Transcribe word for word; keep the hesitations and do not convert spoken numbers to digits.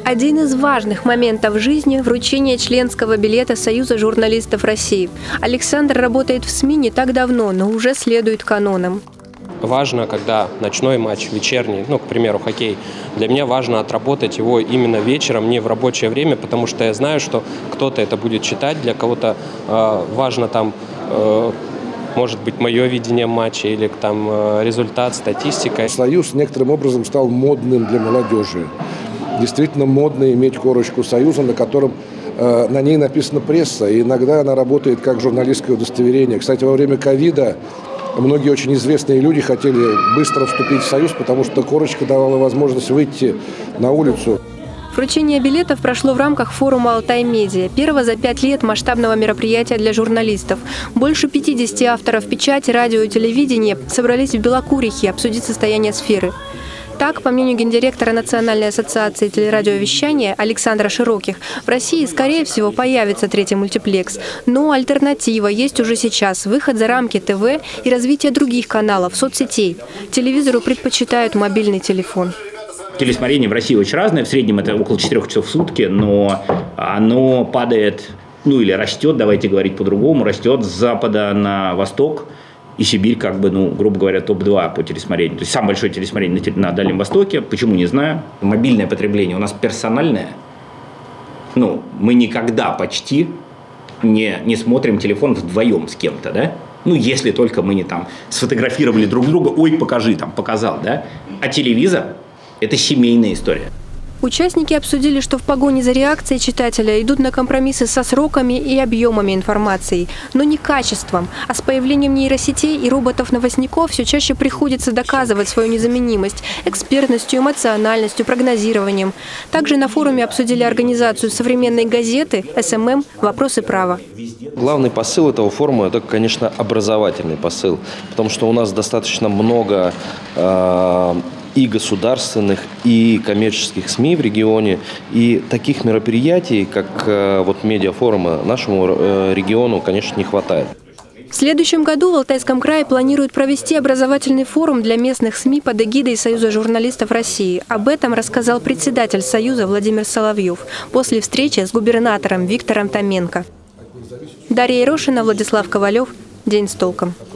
Один из важных моментов жизни – вручение членского билета Союза журналистов России. Александр работает в СМИ не так давно, но уже следует канонам. Важно, когда ночной матч, вечерний, ну, к примеру, хоккей, для меня важно отработать его именно вечером, не в рабочее время, потому что я знаю, что кто-то это будет читать, для кого-то э, важно там, э, может быть, мое видение матча или там э, результат, статистика. Союз некоторым образом стал модным для молодежи. Действительно модно иметь корочку Союза, на котором э, на ней написана пресса, и иногда она работает как журналистское удостоверение. Кстати, во время ковида многие очень известные люди хотели быстро вступить в Союз, потому что корочка давала возможность выйти на улицу. Вручение билетов прошло в рамках форума «Алтай-Медиа», первого за пять лет масштабного мероприятия для журналистов. Больше пятидесяти авторов печати, радио и телевидения собрались в Белокурихе обсудить состояние сферы. Так, по мнению гендиректора Национальной ассоциации телерадиовещания Александра Широких, в России, скорее всего, появится третий мультиплекс. Но альтернатива есть уже сейчас – выход за рамки ТВ и развитие других каналов, соцсетей. Телевизору предпочитают мобильный телефон. Телесмотрение в России очень разное. В среднем это около четырёх часов в сутки, но оно падает, ну или растет, давайте говорить по-другому, растет с запада на восток. И Сибирь, как бы, ну, грубо говоря, топ два по телесмотрению. То есть самое большое телесмотрение на, на Дальнем Востоке. Почему, не знаю. Мобильное потребление у нас персональное. Ну, мы никогда почти не, не смотрим телефон вдвоем с кем-то, да? Ну, если только мы не там сфотографировали друг друга, ой, покажи, там, показал, да? А телевизор – это семейная история. Участники обсудили, что в погоне за реакцией читателя идут на компромиссы со сроками и объемами информации, но не качеством. А с появлением нейросетей и роботов-новостников все чаще приходится доказывать свою незаменимость экспертностью, эмоциональностью, прогнозированием. Также на форуме обсудили организацию современной газеты, эс эм эм, вопросы права. Главный посыл этого форума – это, конечно, образовательный посыл, потому что у нас достаточно много э и государственных, и коммерческих СМИ в регионе. И таких мероприятий, как э, вот медиафорума, нашему э, региону, конечно, не хватает. В следующем году в Алтайском крае планируют провести образовательный форум для местных СМИ под эгидой Союза журналистов России. Об этом рассказал председатель Союза Владимир Соловьев после встречи с губернатором Виктором Томенко. Дарья Ерошина, Владислав Ковалев. День с толком.